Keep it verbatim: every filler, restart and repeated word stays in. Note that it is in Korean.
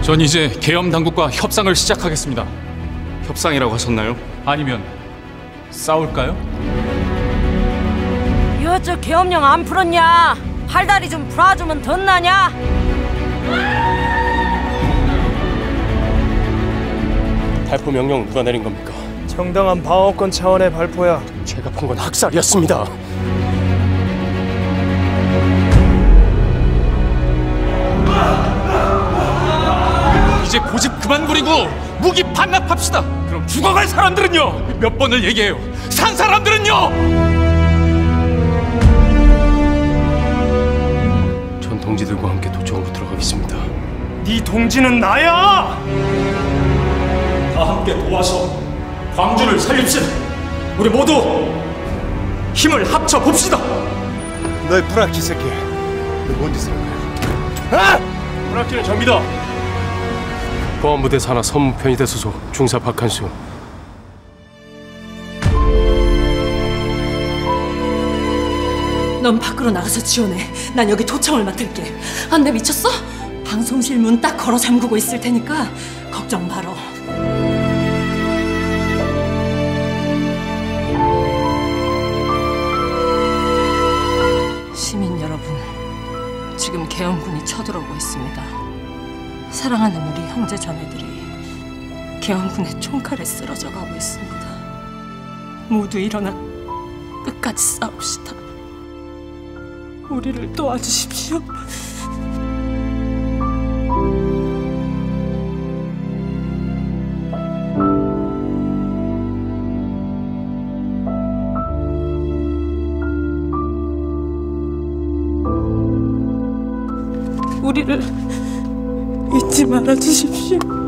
전 이제 계엄 당국과 협상을 시작하겠습니다. 협상이라고 하셨나요? 아니면 싸울까요? 이어저 계엄령 안 풀었냐? 팔다리 좀 풀어주면 덧나냐? 발포 명령 누가 내린 겁니까? 정당한 방어권 차원의 발포야. 제가 본 건 학살이었습니다. 이제 고집 그만 부리고 무기 반납합시다. 그럼 죽어갈 사람들은요? 몇 번을 얘기해요. 산 사람들은요? 전 동지들과 함께 도청으로 들어가겠습니다. 네 동지는 나야! 다 함께 도와서 광주를 살립시다. 우리 모두 힘을 합쳐 봅시다. 너희 브라키 새끼, 너 뭔 짓을 한 거야? 아! 브라키는 접니다. 보안부대 산하 서무 편의대 소속 중사 박한수. 넌 밖으로 나가서 지원해. 난 여기 도청을 맡을게. 안 돼, 미쳤어? 방송실 문 딱 걸어 잠그고 있을 테니까 걱정 말어. 시민 여러분, 지금 계엄군이 쳐들어오고 있습니다. 사랑하는 우리 형제 자매들이 계엄군의 총칼에 쓰러져 가고 있습니다. 모두 일어나 끝까지 싸웁시다. 우리를 도와주십시오. 우리를 잊지 말아 주십시오.